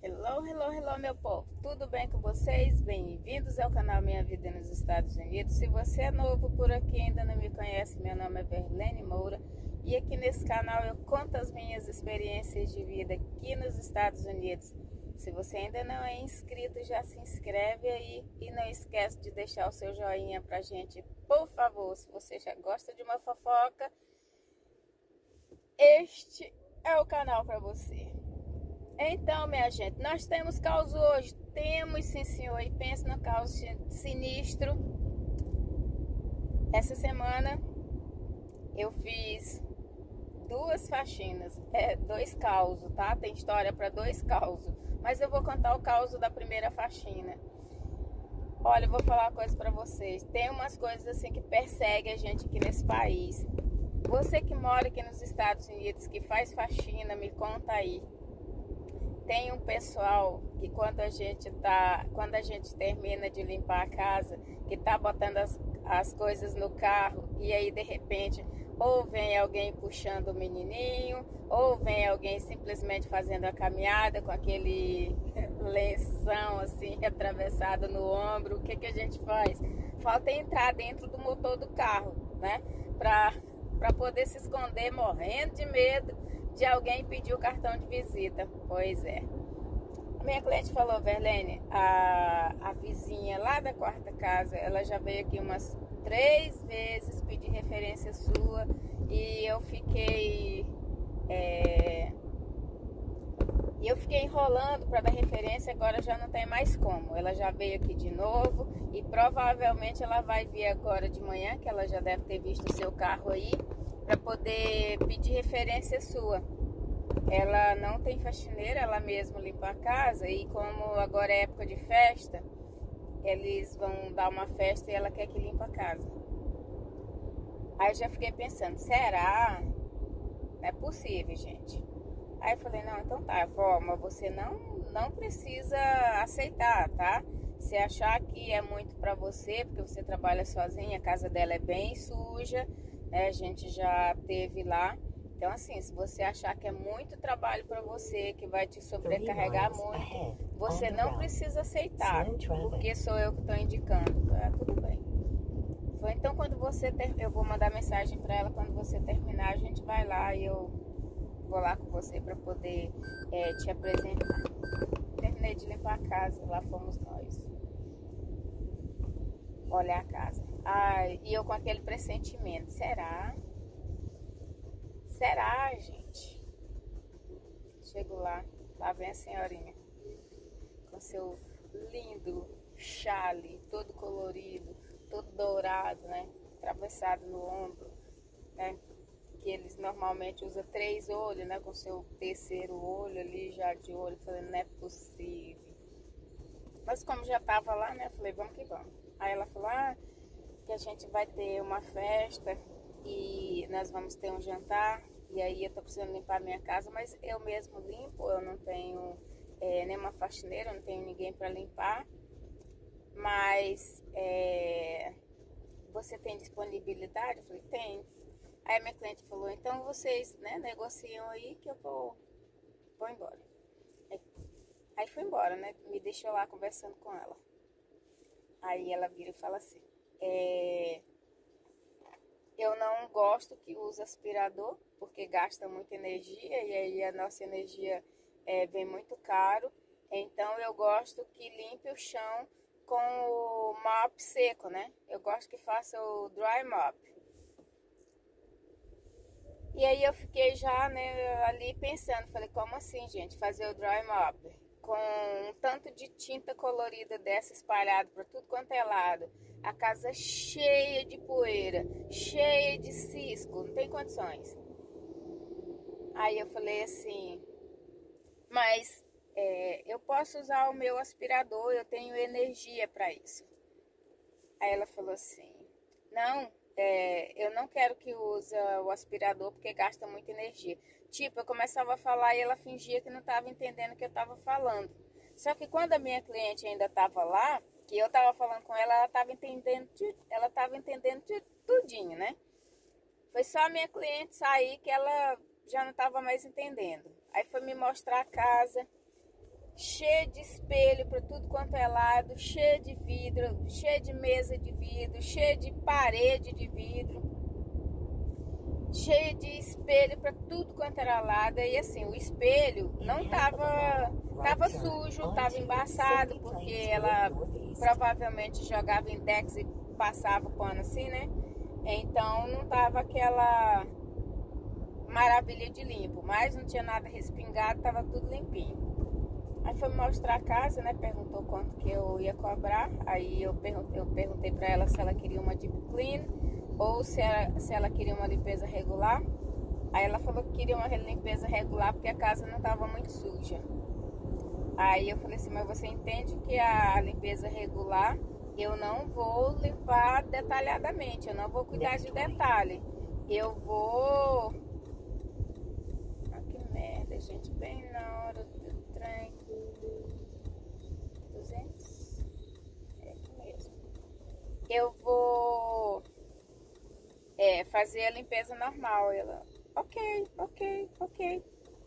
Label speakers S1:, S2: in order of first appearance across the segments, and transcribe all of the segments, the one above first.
S1: Hello, hello, hello, meu povo. Tudo bem com vocês? Bem-vindos ao canal Minha Vida nos Estados Unidos. Se você é novo por aqui e ainda não me conhece, meu nome é Verlene Moura e aqui nesse canal eu conto as minhas experiências de vida aqui nos Estados Unidos. Se você ainda não é inscrito, já se inscreve aí e não esquece de deixar o seu joinha pra gente, por favor. Se você já gosta de uma fofoca, este é o canal para você. Então, minha gente, nós temos caos hoje. Temos, sim, senhor. E pensa no caos sinistro. Essa semana eu fiz duas faxinas. Dois causos, tá? Tem história para dois causos. Mas eu vou contar o caos da primeira faxina. Olha, eu vou falar uma coisa para vocês. Tem umas coisas assim que perseguem a gente aqui nesse país. Você que mora aqui nos Estados Unidos, que faz faxina, me conta aí. Tem um pessoal que quando a gente termina de limpar a casa, que tá botando as coisas no carro e aí de repente ou vem alguém puxando o menininho, ou vem alguém simplesmente fazendo a caminhada com aquele lenção assim atravessado no ombro. O que a gente faz? Falta entrar dentro do motor do carro, né? Para poder se esconder morrendo de medo de alguém pedir o cartão de visita. Pois é. A minha cliente falou: Verlene, a vizinha lá da quarta casa, ela já veio aqui umas 3 vezes pedir referência sua e eu fiquei enrolando para dar referência. Agora já não tem mais como. Ela já veio aqui de novo e provavelmente ela vai vir agora de manhã, que ela já deve ter visto o seu carro aí, para poder pedir referência sua. Ela não tem faxineira, ela mesma limpa a casa, e como agora é época de festa, eles vão dar uma festa e ela quer que limpe a casa. Aí eu já fiquei pensando, será? Não é possível, gente. Aí eu falei, não, então tá, vó, mas você não precisa aceitar, tá? Se achar que é muito pra você, porque você trabalha sozinha, a casa dela é bem suja, né? A gente já teve lá. Então, assim, se você achar que é muito trabalho para você, que vai te sobrecarregar muito, você não precisa aceitar, porque sou eu que estou indicando. Ah, tudo bem. Então, quando você eu vou mandar mensagem para ela, quando você terminar, a gente vai lá e eu vou lá com você para poder te apresentar. Terminei de limpar a casa, lá fomos nós. Olha a casa. Ai, e eu com aquele pressentimento, será? Será, gente? Chego lá vem a senhorinha com seu lindo chale, todo colorido, todo dourado, né? Atravessado no ombro, né? Que eles normalmente usam 3 olhos, né? Com seu terceiro olho ali já de olho, falando, não é possível. Mas como já tava lá, né? Falei, vamos que vamos. Aí ela falou, que a gente vai ter uma festa e nós vamos ter um jantar, e aí eu tô precisando limpar a minha casa, mas eu mesmo limpo, eu não tenho nenhuma faxineira, eu não tenho ninguém para limpar, mas você tem disponibilidade? Eu falei, tem. Aí a minha cliente falou, então vocês, né, negociam aí que eu vou embora. Aí fui embora, né, me deixou lá conversando com ela. Aí ela vira e fala assim, eu não gosto que use aspirador, porque gasta muita energia e aí a nossa energia vem muito caro. Então eu gosto que limpe o chão com o mop seco, né? Eu gosto que faça o dry mop. E aí eu fiquei já, né, ali pensando, falei, como assim, gente, fazer o dry mop? Com um tanto de tinta colorida dessa espalhada para tudo quanto é lado, a casa cheia de poeira, cheia de cisco, não tem condições. Aí eu falei assim, mas eu posso usar o meu aspirador, eu tenho energia para isso. Aí ela falou assim, não, eu não quero que use o aspirador porque gasta muita energia. Tipo, eu começava a falar e ela fingia que não estava entendendo o que eu estava falando. Só que quando a minha cliente ainda estava lá, que eu estava falando com ela, ela estava entendendo tudinho, né? Foi só a minha cliente sair que ela já não estava mais entendendo. Aí foi me mostrar a casa. cheio de espelho para tudo quanto é lado, cheio de vidro, cheio de mesa de vidro, cheio de parede de vidro, cheio de espelho para tudo quanto era lado. E assim, o espelho não tava sujo, tava embaçado, porque ela provavelmente jogava Intex e passava o pano assim, né? Então não tava aquela maravilha de limpo, mas não tinha nada respingado, tava tudo limpinho. Aí foi mostrar a casa, né? Perguntou quanto que eu ia cobrar. Aí eu perguntei pra ela se ela queria uma deep clean ou se ela queria uma limpeza regular. Aí ela falou que queria uma limpeza regular porque a casa não tava muito suja. Aí eu falei assim, mas você entende que a limpeza regular eu não vou limpar detalhadamente, eu não vou cuidar de detalhe. Eu vou... Ah, que merda, gente, bem na hora do trem. 200? É aqui mesmo. Eu vou fazer a limpeza normal. Ela, ok.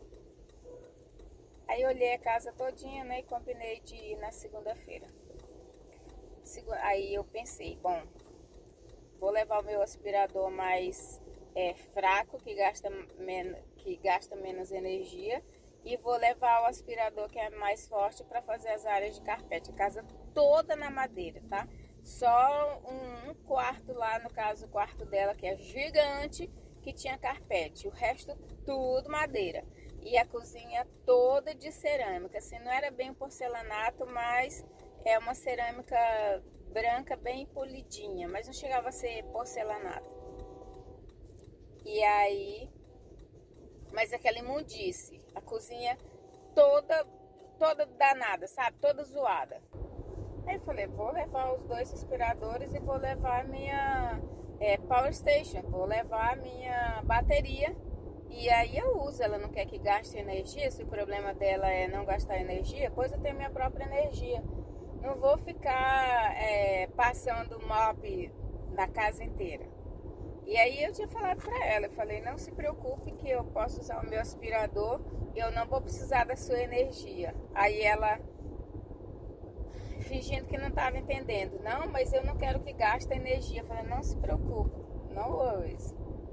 S1: Aí eu olhei a casa todinha, né, e combinei de ir na segunda-feira. Aí eu pensei, bom, vou levar o meu aspirador mais fraco, que gasta menos energia, e vou levar o aspirador que é mais forte para fazer as áreas de carpete. A casa toda na madeira, tá? Só um quarto lá, no caso o quarto dela, que é gigante, que tinha carpete. O resto tudo madeira. E a cozinha toda de cerâmica. Assim, não era bem um porcelanato, mas é uma cerâmica branca bem polidinha. Mas não chegava a ser porcelanato. E aí... Mas aquela imundice. A cozinha toda danada, sabe? Toda zoada. Aí eu falei, vou levar os 2 aspiradores e vou levar a minha Power Station. Vou levar a minha bateria. E aí eu uso, ela não quer que gaste energia, se o problema dela é não gastar energia, pois eu tenho minha própria energia. Não vou ficar passando mop na casa inteira. E aí eu tinha falado pra ela, eu falei, não se preocupe que eu posso usar o meu aspirador, eu não vou precisar da sua energia. Aí ela, fingindo que não estava entendendo, não, mas eu não quero que gaste energia. Eu falei, não se preocupe, não worries.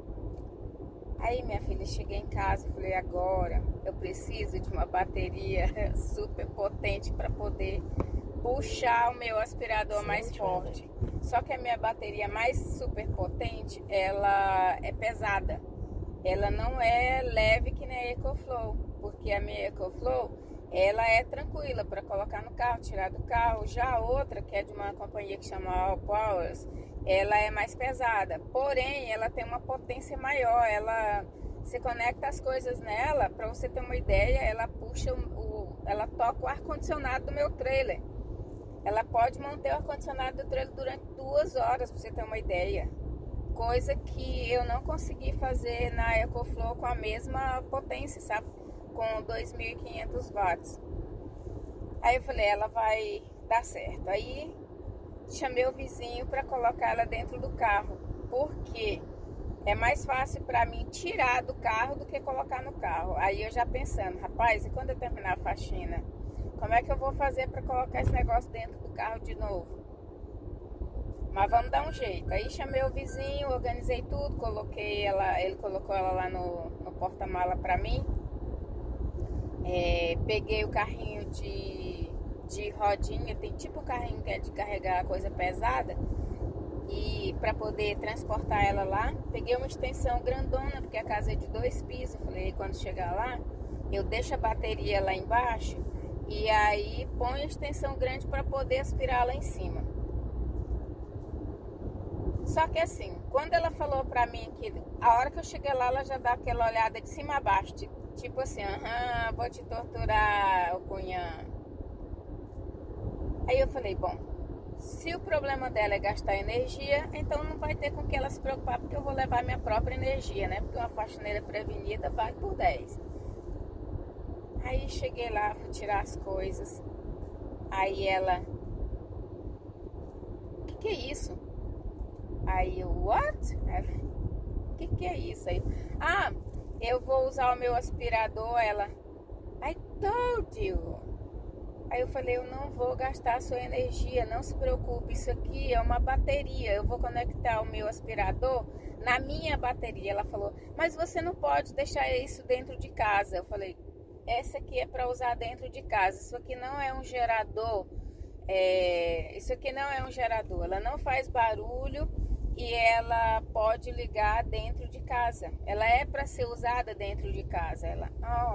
S1: Aí, minha filha, cheguei em casa e falei, agora eu preciso de uma bateria super potente para poder puxar o meu aspirador mais forte. Só que a minha bateria mais super potente, ela é pesada. Ela não é leve que nem a EcoFlow, porque a minha EcoFlow, ela é tranquila para colocar no carro, tirar do carro. Já a outra, que é de uma companhia que chama All Powers, ela é mais pesada, porém ela tem uma potência maior. Ela se conecta as coisas nela, para você ter uma ideia, ela puxa ela toca o ar-condicionado do meu trailer. Ela pode manter o ar-condicionado do trailer durante 2 horas, para você ter uma ideia. Coisa que eu não consegui fazer na EcoFlow com a mesma potência, sabe? Com 2.500 watts. Aí eu falei, ela vai dar certo. Aí chamei o vizinho para colocar ela dentro do carro, porque é mais fácil para mim tirar do carro do que colocar no carro. Aí eu já pensando, rapaz, e quando eu terminar a faxina, como é que eu vou fazer para colocar esse negócio dentro do carro de novo? Mas vamos dar um jeito. Aí chamei o vizinho, organizei tudo, coloquei ela, ele colocou ela lá no porta-mala para mim. Peguei o carrinho de rodinha, tem tipo um carrinho que é de carregar coisa pesada, e para poder transportar ela lá, peguei uma extensão grandona, porque a casa é de 2 pisos. Falei, quando chegar lá, eu deixo a bateria lá embaixo e aí põe a extensão grande para poder aspirar lá em cima. Só que assim, quando ela falou pra mim que a hora que eu cheguei lá, ela já dá aquela olhada de cima a baixo, tipo assim, vou te torturar, ô cunhã. Aí eu falei, bom, se o problema dela é gastar energia, então não vai ter com que ela se preocupar, porque eu vou levar minha própria energia, né? Porque uma faxineira prevenida vale por 10. Aí cheguei lá, fui tirar as coisas. Aí ela, que é isso? Aí eu, what? Que é isso? Aí, eu vou usar o meu aspirador. Ela, I told you. Aí eu falei, eu não vou gastar a sua energia, não se preocupe, isso aqui é uma bateria, eu vou conectar o meu aspirador na minha bateria. Ela falou, mas você não pode deixar isso dentro de casa. Eu falei, essa aqui é para usar dentro de casa, isso aqui não é um gerador, isso aqui não é um gerador, ela não faz barulho e ela pode ligar dentro de casa, ela é para ser usada dentro de casa. Ela,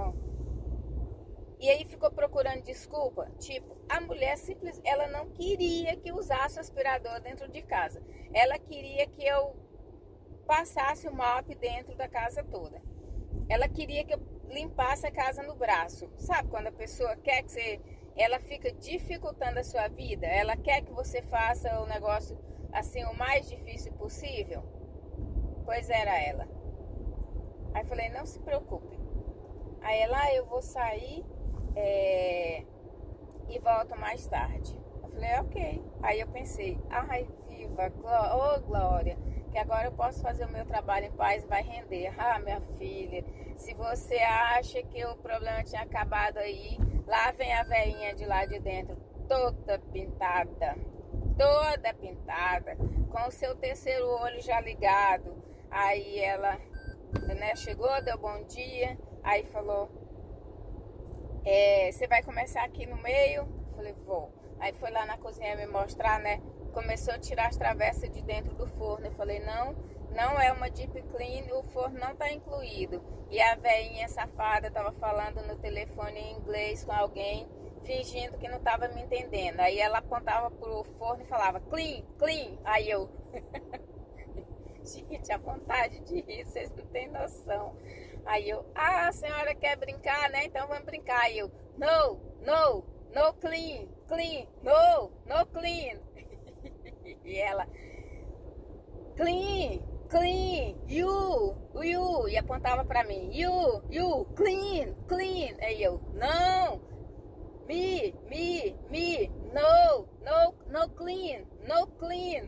S1: E aí ficou procurando desculpa, tipo, a mulher ela não queria que usasse o aspirador dentro de casa. Ela queria que eu passasse o mop dentro da casa toda. Ela queria que eu limpasse a casa no braço. Sabe quando a pessoa quer que você... Ela fica dificultando a sua vida. Ela quer que você faça o negócio assim, o mais difícil possível. Pois era ela. Aí falei, não se preocupe. Aí ela, eu vou sair... e volto mais tarde. Eu falei, ok. Aí eu pensei, ai, viva, Glória, que agora eu posso fazer o meu trabalho em paz e vai render. Ah, minha filha, se você acha que o problema tinha acabado aí, lá vem a velhinha de lá de dentro, toda pintada, com o seu terceiro olho já ligado. Aí ela, né, chegou, deu bom dia, aí falou, você vai começar aqui no meio? Eu falei, vou. Aí foi lá na cozinha me mostrar, né? Começou a tirar as travessas de dentro do forno. Eu falei, não é uma deep clean, o forno não tá incluído. E a velhinha safada tava falando no telefone em inglês com alguém, fingindo que não tava me entendendo. Aí ela apontava pro forno e falava, clean, clean. Aí eu... Gente, a vontade de rir, vocês não têm noção. Aí eu, a senhora quer brincar, né? Então vamos brincar. Aí eu, no clean, no clean. E ela, clean, you. E apontava pra mim, you, clean. Aí eu, não, me, no clean.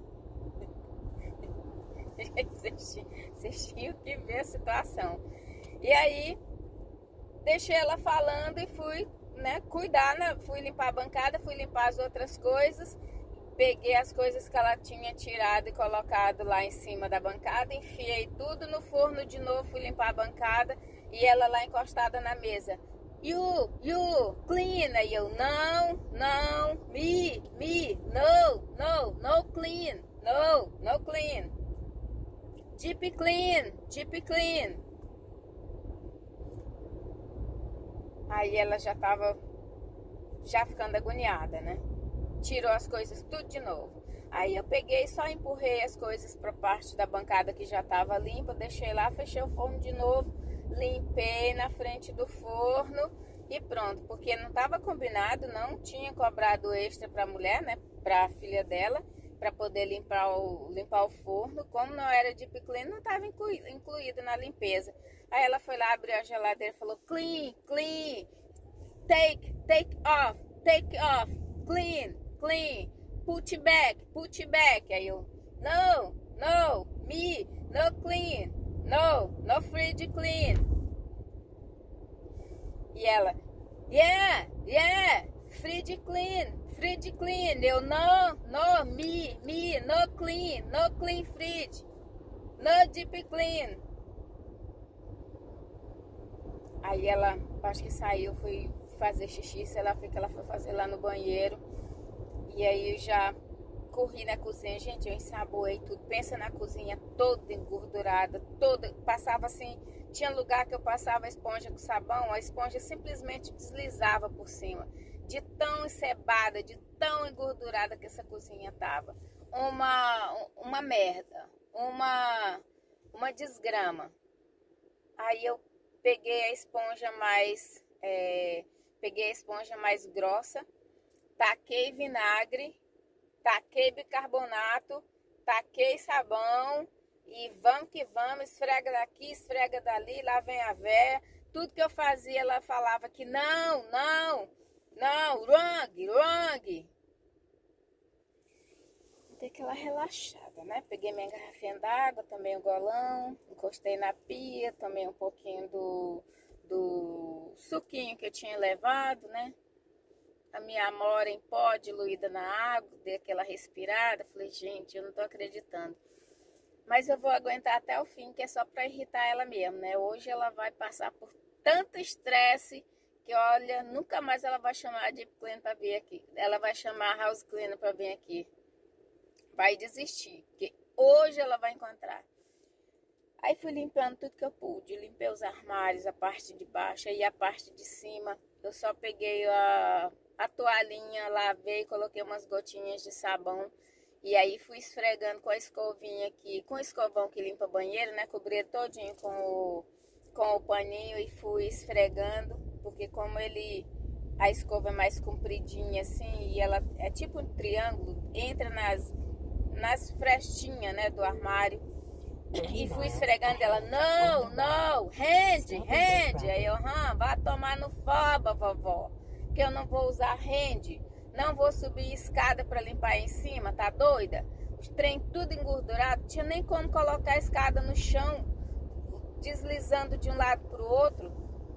S1: Vocês tinham que ver a situação. E aí deixei ela falando e fui, né, cuidar, né? Fui limpar a bancada, fui limpar as outras coisas. Peguei as coisas que ela tinha tirado e colocado lá em cima da bancada, enfiei tudo no forno de novo, fui limpar a bancada e ela lá encostada na mesa. You, clean. E eu, não, me, no clean, no clean. Deep clean. Aí ela já tava ficando agoniada, né? Tirou as coisas tudo de novo. Aí eu peguei, só empurrei as coisas para parte da bancada que já tava limpa, deixei lá, fechei o forno de novo, limpei na frente do forno e pronto, porque não tava combinado, não tinha cobrado extra para a mulher, né? Para a filha dela, para poder limpar o forno. Como não era deep clean, não estava incluído na limpeza. Aí ela foi lá, abriu a geladeira e falou, clean, take off, clean, put back. Aí eu, no, me, no clean, no fridge clean. E ela, yeah, fridge clean. Eu, no, me, no clean fridge, no deep clean. Aí ela, acho que saiu, foi fazer xixi, sei lá o que ela foi fazer lá no banheiro. E aí eu já corri na cozinha, gente, eu ensaboei tudo. Pensa na cozinha toda engordurada, passava assim, tinha lugar que eu passava a esponja com sabão, a esponja simplesmente deslizava por cima. De tão encebada, de tão engordurada que essa cozinha tava. Uma merda, uma desgrama. Aí eu peguei a esponja mais grossa, taquei vinagre, taquei bicarbonato, taquei sabão e vamos que vamos, esfrega daqui, esfrega dali, lá vem a véia. Tudo que eu fazia, ela falava que não, wrong. Dei aquela relaxada, né? Peguei minha garrafinha d'água, tomei um golão, encostei na pia, tomei um pouquinho do suquinho que eu tinha levado, né? minha amora em pó, diluída na água, dei aquela respirada. Falei, gente, eu não tô acreditando. Mas eu vou aguentar até o fim, que é só para irritar ela mesmo, né? Hoje ela vai passar por tanto estresse que, olha, nunca mais ela vai chamar a Deep Clean para vir aqui. Ela vai chamar a House Cleaner para vir aqui. Vai desistir, porque hoje ela vai encontrar. Aí fui limpando tudo que eu pude. Limpei os armários, a parte de baixo e a parte de cima. Eu só peguei a toalhinha, lavei, coloquei umas gotinhas de sabão. E aí fui esfregando com a escovinha aqui, com o escovão que limpa banheiro, né? Cobri todinho com o paninho e fui esfregando. Porque como a escova é mais compridinha assim, e ela é tipo um triângulo, entra nas frestinhas, né, do armário. E fui esfregando ela, não, rende. Aí eu, vá tomar no foba, vovó, que eu não vou usar rende. Não vou subir escada para limpar aí em cima, tá doida? Os trem tudo engordurado, tinha nem como colocar a escada no chão, deslizando de um lado pro outro,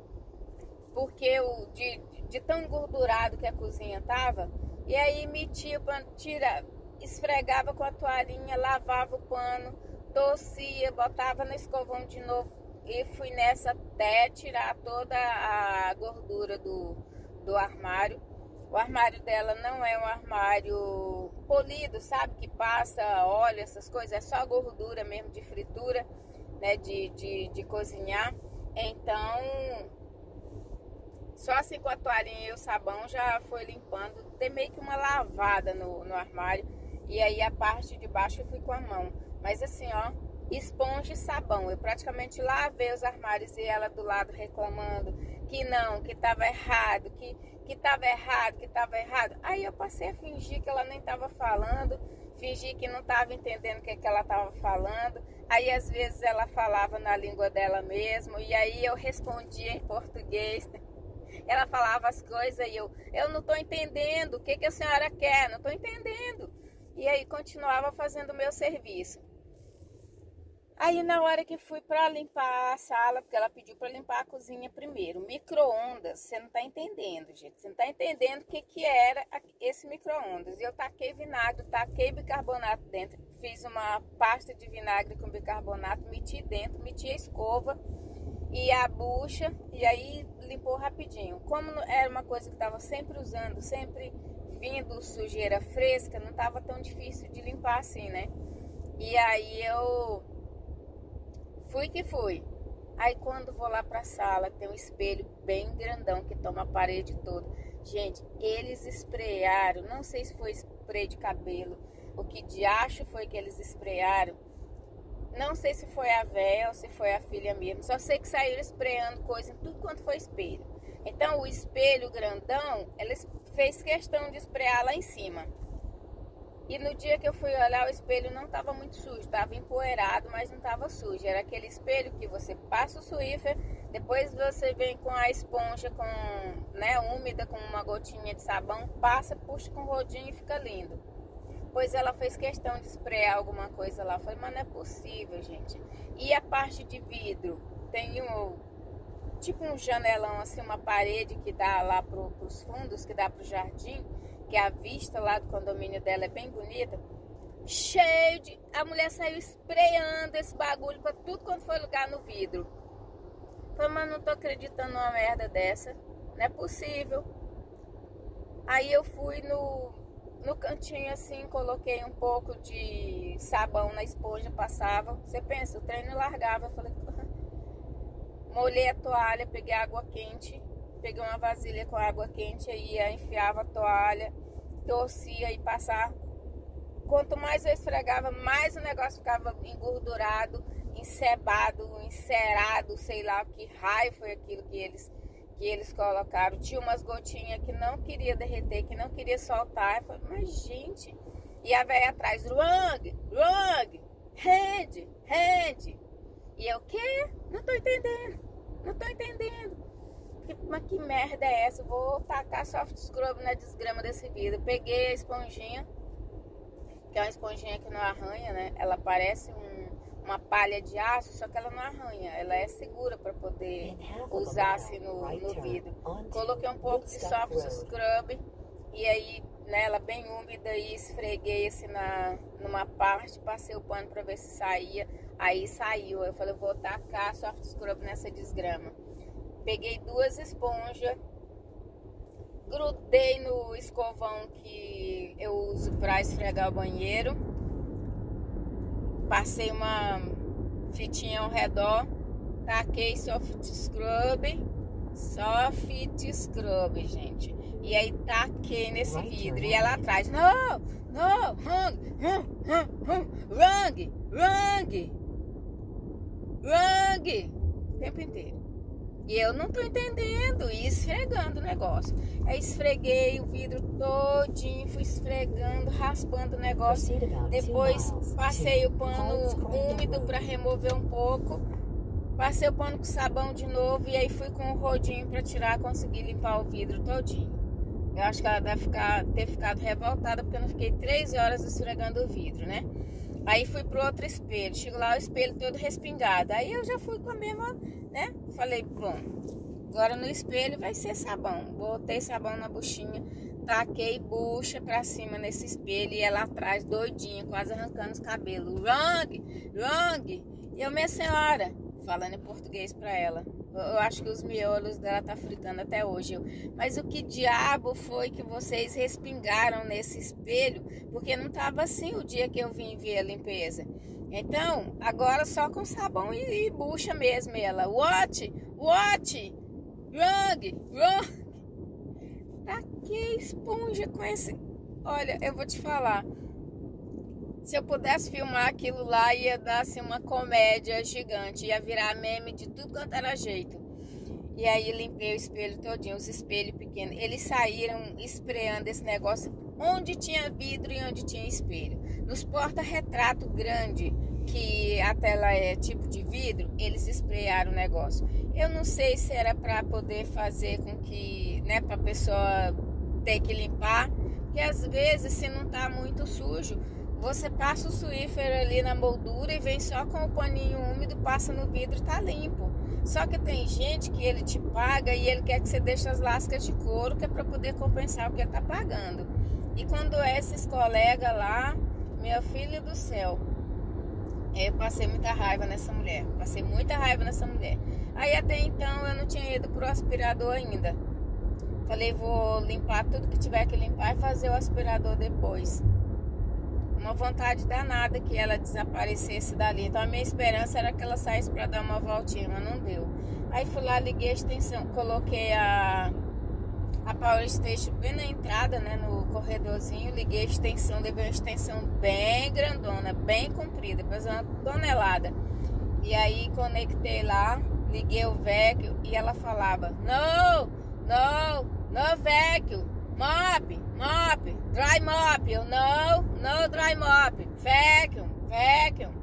S1: porque de tão engordurado que a cozinha tava. E aí metia para tirar, esfregava com a toalhinha, lavava o pano, torcia, botava no escovão de novo e fui nessa até tirar toda a gordura do armário. O armário dela não é um armário polido, sabe? Que passa óleo, essas coisas. É só gordura mesmo de fritura, né? De cozinhar. Então, só assim com a toalhinha e o sabão já foi limpando. Dei meio que uma lavada no armário. E aí a parte de baixo eu fui com a mão. Mas assim, ó, esponja e sabão. Eu praticamente lavei os armários e ela do lado reclamando que não, que tava errado, que tava errado. Aí eu passei a fingir que ela nem tava falando, fingir que não tava entendendo o que ela tava falando. Aí às vezes ela falava na língua dela mesmo, e aí eu respondia em português. Ela falava as coisas e eu não tô entendendo, o que a senhora quer? Não tô entendendo. E aí continuava fazendo o meu serviço. Aí na hora que fui para limpar a sala, porque ela pediu para limpar a cozinha primeiro, micro-ondas, você não tá entendendo, gente. Você não tá entendendo o que era esse micro-ondas. E eu taquei vinagre, taquei bicarbonato dentro, fiz uma pasta de vinagre com bicarbonato, meti dentro, meti a escova e a bucha, e aí limpou rapidinho. Como era uma coisa que estava sempre usando, sempre vindo sujeira fresca, não estava tão difícil de limpar assim, né? E aí eu fui que fui. Aí quando vou lá pra sala, tem um espelho bem grandão que toma a parede toda. Gente, eles esprearam, não sei se foi spray de cabelo, o que de acho foi que eles esprearam. Não sei se foi a véia ou se foi a filha mesmo. Só sei que saíram espreando coisa em tudo quanto foi espelho. Então o espelho grandão, eles fez questão de esprear lá em cima. E no dia que eu fui olhar, o espelho não estava muito sujo, estava empoeirado, mas não estava sujo. Era aquele espelho que você passa o Swiffer, depois você vem com a esponja úmida, com uma gotinha de sabão, passa, puxa com o rodinho e fica lindo. Pois ela fez questão de esprear alguma coisa lá. Eu falei, mas não é possível, gente. E a parte de vidro, tem tipo um janelão, assim, uma parede que dá lá pros fundos, que dá pro jardim, que a vista lá do condomínio dela é bem bonita, cheio de... A mulher saiu espreando esse bagulho pra tudo quanto foi lugar no vidro. Falei, mas não tô acreditando numa merda dessa, não é possível. Aí eu fui no cantinho assim, coloquei um pouco de sabão na esponja, passava. Você pensa, o trem não largava. Eu falei, molhei a toalha, peguei água quente, peguei uma vasilha com água quente, aí enfiava a toalha, torcia e passava. Quanto mais eu esfregava, mais o negócio ficava engordurado, encebado, encerado, sei lá que raio foi aquilo que eles colocaram. Tinha umas gotinhas que não queria derreter, que não queria soltar. Eu falei, mas gente... E a velha atrás, Ruang, rende. E eu, o quê? Não tô entendendo. Mas que merda é essa? Eu vou tacar soft scrub na desgrama desse vidro. Peguei a esponjinha, que é uma esponjinha que não arranha, né? Ela parece uma palha de aço, só que ela não arranha. Ela é segura para poder usar assim no vidro. Coloquei um pouco de soft scrub, E aí, nela bem úmida, e esfreguei assim numa parte, passei o pano pra ver se saía. Aí saiu. Eu falei, vou tacar soft scrub nessa desgrama. Peguei 2 esponjas, grudei no escovão que eu uso pra esfregar o banheiro. Passei uma fitinha ao redor, taquei soft scrub, gente. E aí taquei nesse vidro. E ela atrás, não, rang, o tempo inteiro. E eu não tô entendendo, e esfregando o negócio. Aí esfreguei o vidro todinho, fui esfregando, raspando o negócio. Depois passei o pano úmido para remover um pouco. Passei o pano com sabão de novo e aí fui com o rodinho para tirar, consegui limpar o vidro todinho. Eu acho que ela deve ter ficado revoltada porque eu não fiquei 3 horas esfregando o vidro, né? Aí fui pro outro espelho, chego lá, o espelho todo respingado. Aí eu já fui com a mesma, né? Falei, bom, agora no espelho vai ser sabão. Botei sabão na buchinha, taquei bucha pra cima nesse espelho e ela atrás doidinha, quase arrancando os cabelos. Rang! E eu, minha senhora, falando em português pra ela. Eu acho que os miolos dela tá fritando até hoje. Mas o que diabo foi que vocês respingaram nesse espelho? Porque não tava assim o dia que eu vim ver a limpeza. Então, agora só com sabão e bucha mesmo ela. What? Rang! Taquei esponja com esse... Olha, eu vou te falar. Se eu pudesse filmar aquilo lá, ia dar assim, uma comédia gigante. Ia virar meme de tudo quanto era jeito. E aí limpei o espelho todinho, os espelhos pequenos. Eles saíram espreando esse negócio onde tinha vidro e onde tinha espelho. Nos porta-retrato grande, que a tela é tipo de vidro, eles esprearam o negócio. Eu não sei se era para poder fazer com que, né, para a pessoa ter que limpar. Porque às vezes, se não tá muito sujo, você passa o Swiffer ali na moldura e vem só com o paninho úmido, passa no vidro e tá limpo. Só que tem gente que ele te paga e ele quer que você deixe as lascas de couro, que é para poder compensar o que ele tá pagando. E quando é esses colegas lá, meu filho do céu, eu passei muita raiva nessa mulher. Aí até então eu não tinha ido pro aspirador ainda. Falei, vou limpar tudo que tiver que limpar e fazer o aspirador depois. Uma vontade danada que ela desaparecesse dali. Então a minha esperança era que ela saísse para dar uma voltinha, mas não deu. Aí fui lá, liguei a extensão, coloquei a Power Station bem na entrada, né, no corredorzinho. Liguei a extensão, levei uma extensão bem grandona, bem comprida, pesando uma tonelada. E aí conectei lá, liguei o vacuum e ela falava, no vacuum, mop, dry mop. Eu, no dry mop, vacuum.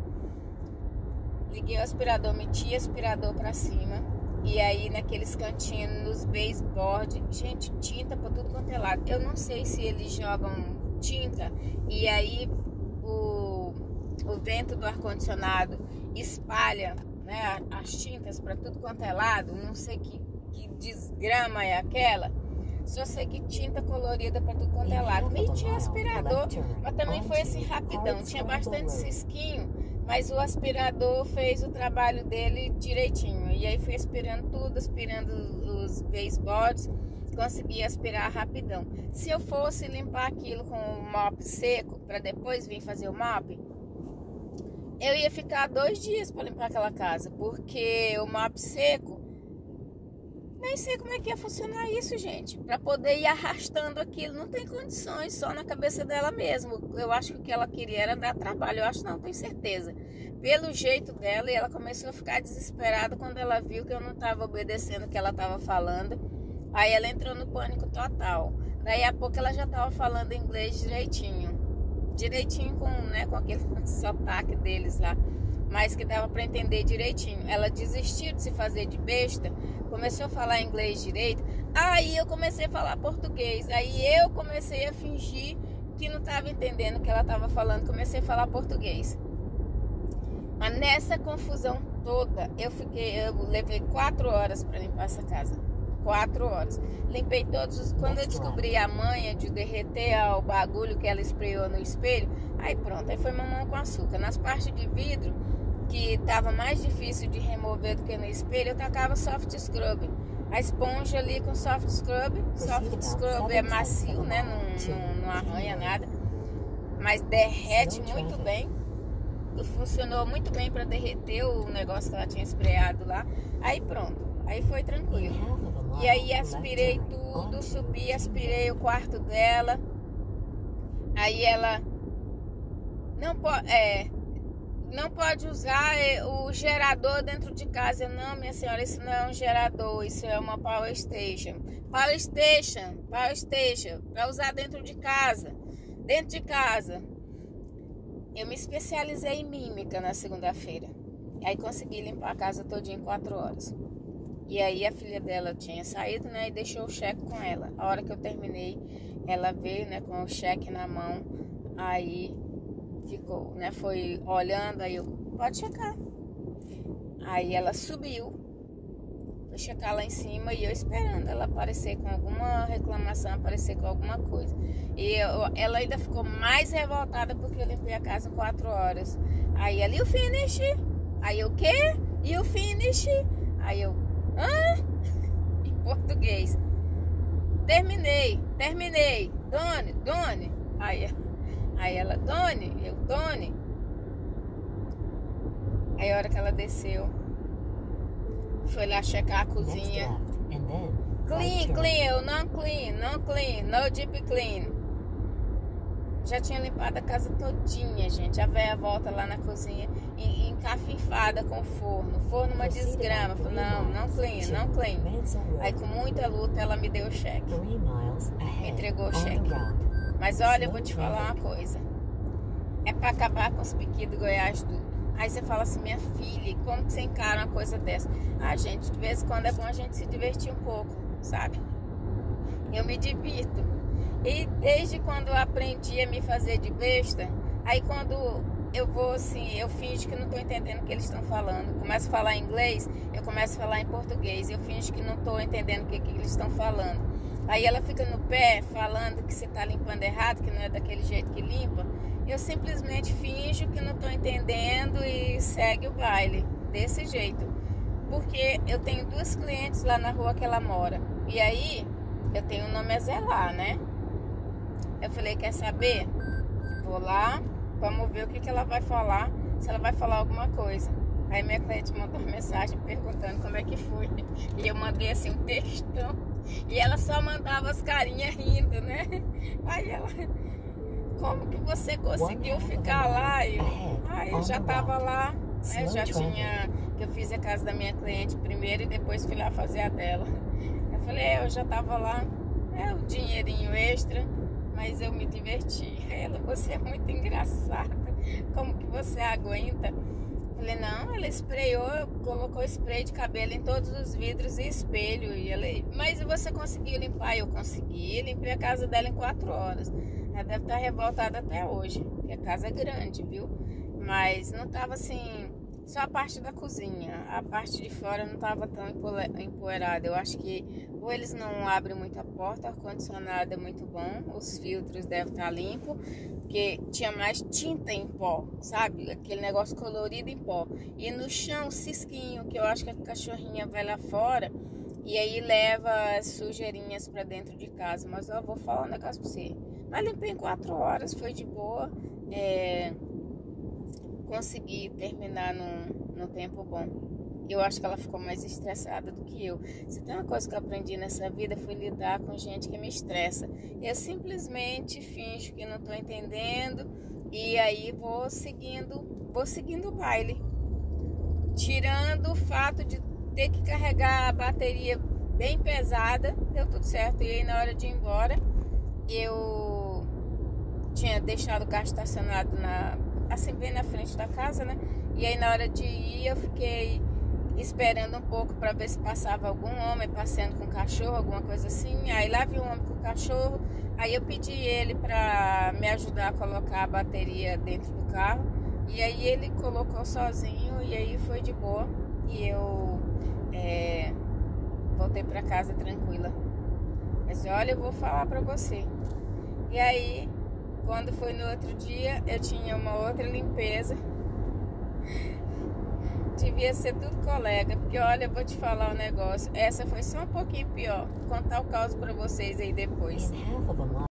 S1: Liguei o aspirador, meti o aspirador pra cima. E aí naqueles cantinhos, nos baseboard, gente, tinta pra tudo quanto é lado. Eu não sei se eles jogam tinta e aí o vento do ar-condicionado espalha, né, as tintas pra tudo quanto é lado. Não sei que desgrama é aquela. Só sei que tinta colorida pra tudo quanto é lado. Meti o aspirador, mas também foi assim rapidão. Tinha bastante cisquinho, mas o aspirador fez o trabalho dele direitinho. E aí fui aspirando tudo, aspirando os baseboards. Consegui aspirar rapidão. Se eu fosse limpar aquilo com o mop seco, para depois vir fazer o mop, eu ia ficar 2 dias para limpar aquela casa. Porque o mop seco, nem sei como é que ia funcionar isso, gente. Para poder ir arrastando aquilo, não tem condições, só na cabeça dela mesmo. Eu acho que o que ela queria era dar trabalho. Eu acho, não, tenho certeza. Pelo jeito dela, e ela começou a ficar desesperada quando ela viu que eu não estava obedecendo o que ela estava falando. Aí ela entrou no pânico total. Daí a pouco ela já estava falando inglês direitinho com aquele sotaque deles lá, mas que dava para entender direitinho. Ela desistiu de se fazer de besta, começou a falar inglês direito. Aí eu comecei a falar português. Aí eu comecei a fingir que não estava entendendo o que ela estava falando. Comecei a falar português. Mas nessa confusão toda, eu levei 4 horas para limpar essa casa. 4 horas. Limpei todos os... Quando eu descobri a manha de derreter o bagulho que ela espraiou no espelho, aí pronto, aí foi mamão com açúcar. Nas partes de vidro, que tava mais difícil de remover do que no espelho, eu tacava soft scrub. A esponja ali com soft scrub. Soft scrub é macio, né? Não arranha nada. Mas derrete muito bem. Funcionou muito bem para derreter o negócio que ela tinha espraiado lá. Aí pronto. Aí foi tranquilo. E aí aspirei tudo, subi, aspirei o quarto dela. Aí ela não pode usar o gerador dentro de casa. Não, minha senhora, isso não é um gerador, isso é uma Power Station. Power Station, para usar dentro de casa. Dentro de casa. Eu me especializei em mímica na segunda-feira. Aí consegui limpar a casa todinha em 4 horas. E aí a filha dela tinha saído, né, e deixou o cheque com ela. A hora que eu terminei, ela veio, né, com o cheque na mão. Aí ficou, né, foi olhando, aí eu, pode checar. Aí ela subiu, foi checar lá em cima e eu esperando ela aparecer com alguma reclamação, aparecer com alguma coisa. E ela ainda ficou mais revoltada porque eu limpei a casa em 4 horas. Aí ela, e o finish? Aí eu, o quê? E o finish? Aí eu, hã? Em português. Terminei. Doni. Aí ela, Doni, eu, Doni. Aí a hora que ela desceu, foi lá checar a cozinha. Clean, eu não clean, no deep clean. Já tinha limpado a casa todinha, gente. A véia volta lá na cozinha encafifada com o forno. Forno uma desgrama. Não clean. Aí com muita luta ela me deu o cheque. Me entregou o cheque. Mas olha, eu vou te falar uma coisa. É pra acabar com os piquis do Goiás tudo. Aí você fala assim, minha filha, como que você encara uma coisa dessa? Ah, gente, de vez em quando é bom a gente se divertir um pouco, sabe? Eu me divirto. E desde quando eu aprendi a me fazer de besta, aí quando eu vou assim, eu finjo que não tô entendendo o que eles estão falando. Começo a falar inglês, eu começo a falar em português. Eu finjo que não tô entendendo o que eles estão falando. Aí ela fica no pé falando que você tá limpando errado, que não é daquele jeito que limpa. Eu simplesmente finjo que não tô entendendo e segue o baile, desse jeito. Porque eu tenho 2 clientes lá na rua que ela mora. E aí, eu tenho o nome a zelar, né? Eu falei, quer saber? Vou lá, vamos ver o que ela vai falar, se ela vai falar alguma coisa. Aí minha cliente mandou uma mensagem perguntando como é que foi. E eu mandei assim um textão. E ela só mandava as carinhas rindo, né? Aí ela, como que você conseguiu ficar lá? Aí eu já tava lá, né? Já tinha, eu fiz a casa da minha cliente primeiro e depois fui lá fazer a dela. Eu falei, eu já tava lá, o dinheirinho extra, mas eu me diverti. Ela, você é muito engraçada, como que você aguenta? Eu falei, não, ela sprayou, colocou spray de cabelo em todos os vidros e espelho. E ela, mas você conseguiu limpar? Eu consegui, limpei a casa dela em 4 horas. Ela deve estar revoltada até hoje, porque a casa é grande, viu? Mas não tava assim, só a parte da cozinha. A parte de fora não tava tão empoeirada. Eu acho que ou eles não abrem muito a porta, o ar-condicionado é muito bom, os filtros devem estar limpos, porque tinha mais tinta em pó, sabe? Aquele negócio colorido em pó. E no chão, cisquinho, que eu acho que a cachorrinha vai lá fora e aí leva as sujeirinhas pra dentro de casa. Mas eu vou falar um negócio pra você. Mas limpei em 4 horas, foi de boa. Consegui terminar num tempo bom. Eu acho que ela ficou mais estressada do que eu. Se tem uma coisa que eu aprendi nessa vida, foi lidar com gente que me estressa. Eu simplesmente finjo que não estou entendendo e aí vou seguindo o baile. Tirando o fato de ter que carregar a bateria bem pesada, deu tudo certo. E aí na hora de ir embora, eu tinha deixado o carro estacionado assim bem na frente da casa, né? E aí na hora de ir eu fiquei esperando um pouco para ver se passava algum homem passeando com cachorro, alguma coisa assim. Aí lá vi um homem com cachorro, aí eu pedi ele para me ajudar a colocar a bateria dentro do carro. E aí ele colocou sozinho e aí foi de boa. E eu voltei pra casa tranquila. Mas olha, eu vou falar pra você. E aí, quando foi no outro dia, eu tinha uma outra limpeza. Devia ser tudo colega, porque olha, eu vou te falar um negócio. Essa foi só um pouquinho pior. Vou contar o caso pra vocês aí depois.